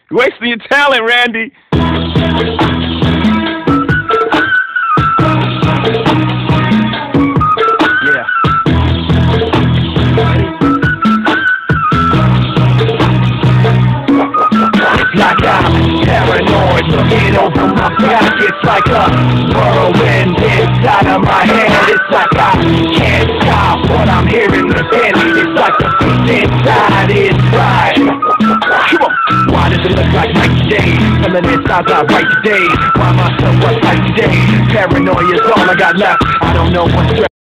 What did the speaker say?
You're wasting your talent, Randy. Yeah. It's like I'm paranoid, looking over my back. It's like a whirlwind inside of my head. It's like I can't stop what I'm hearing within. It's like the beat inside is right. Come on. Why does it look like night today? Feeling it sounds out right today. Why am I so uptight today? Paranoia is all I got left. I don't know what's